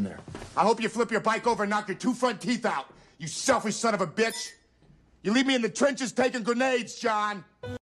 there. I hope you flip your bike over and knock your 2 front teeth out, you selfish son of a bitch. You leave me in the trenches taking grenades, John.